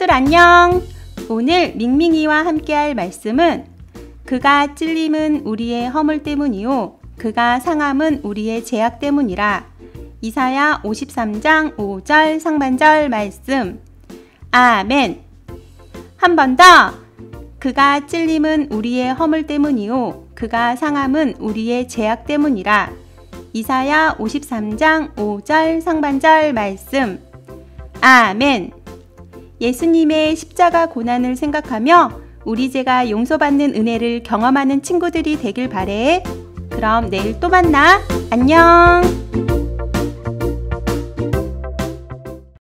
친구들 안녕! 오늘 밍밍이와 함께할 말씀은 그가 찔림은 우리의 허물 때문이요 그가 상함은 우리의 죄악 때문이라. 이사야 53장 5절 상반절 말씀. 아멘. 한 번 더. 그가 찔림은 우리의 허물 때문이요 그가 상함은 우리의 죄악 때문이라. 이사야 53장 5절 상반절 말씀. 아멘. 예수님의 십자가 고난을 생각하며 우리 죄가 용서받는 은혜를 경험하는 친구들이 되길 바래. 그럼 내일 또 만나. 안녕.